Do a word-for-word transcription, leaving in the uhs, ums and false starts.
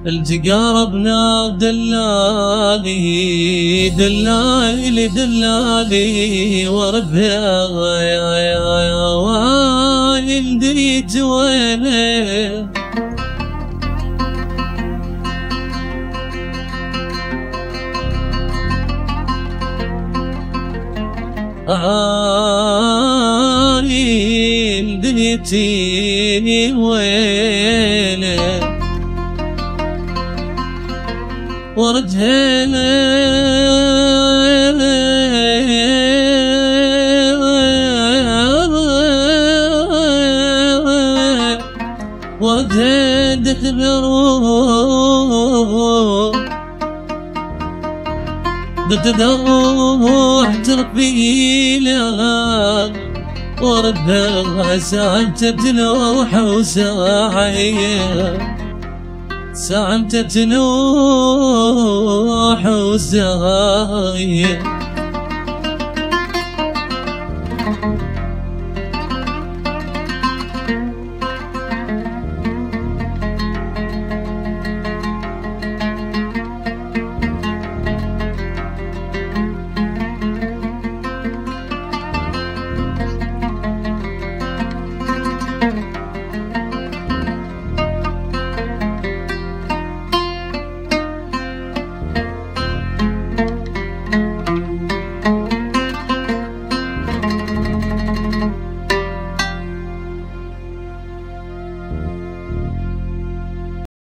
التقاربنا دلالي دلالي دلالي وربها يا يا يا وين دريت وينه عالي دريتيني وينه ورجعنا وردت بروح تروح تربي لها وردها ساعة تنوح وساعية ساعة تنوح وساعية